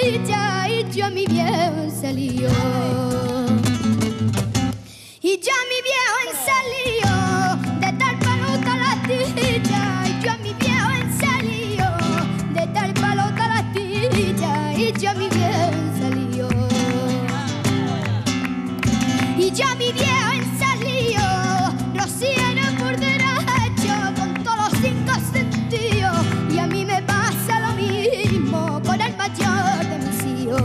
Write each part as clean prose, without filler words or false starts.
latilla y yo mi viejo salió. Y ya mi viejo salió de tal palota latilla y yo mi viejo salió de tal palota latilla y ya mi viejo salió. Y ya mi viejo salió rociero por derecho con todos los 5 sentidos y a mí me pasa lo mismo con el mayor de mis hijos.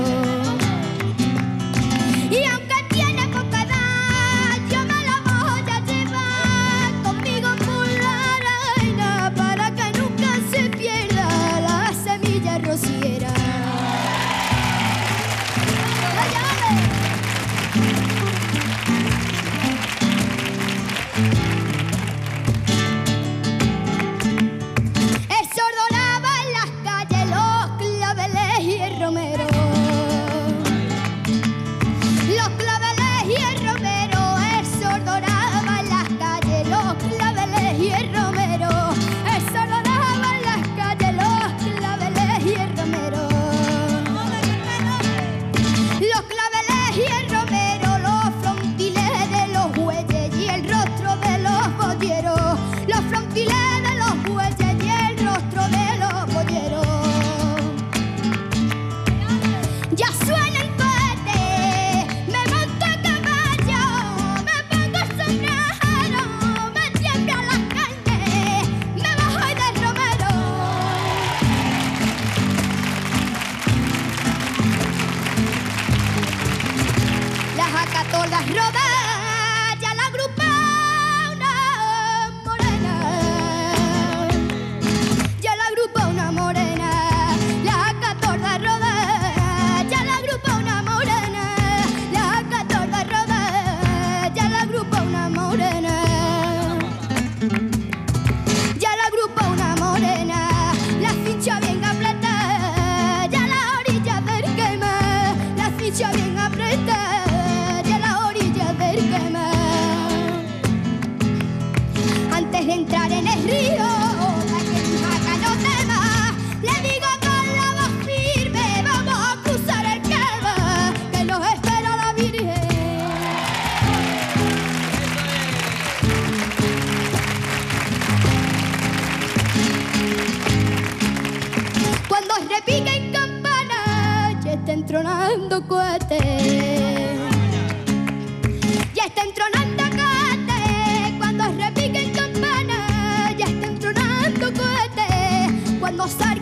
Y aunque tiene poca edad, yo me la voy a llevar conmigo por la arena para que nunca se pierda la semilla rociera. El sordo lava en las calles los claveles y el romero. Los claveles y el romero, el sordo lava en las calles los claveles y el romero. El sordo lava en las calles los claveles y el romero. Los claveles y el romero, los frontiles de los bueyes y el rostro de los bolleros. Los frontiles de los bueyes y el rostro de los bolleros. Ya suena el cohete, me monto a caballo, me pongo el sombrero, me tiembla las carnes, me bajo del romero. Las acato las rodas, ya la agrupa una morena. Ya la agrupa una morena. Las acato las rodas, ya la agrupa una morena. Las acato las rodas, ya la agrupa una morena. Ya la agrupa una morena. La ficha bien apretada, ya la orilla del quema. La ficha bien apretada, ya la orilla del quema. Antes de entrar en el río, para que mi jaca no tema, le digo con la voz firme, vamos a cruzar el quema, que nos espera la Virgen. Cuando repiquen campanas, ya estén tronando cohetes. Ya estén tronando cohetes. Cuando repiquen campanas, ya estén tronando cohetes. Cuando salga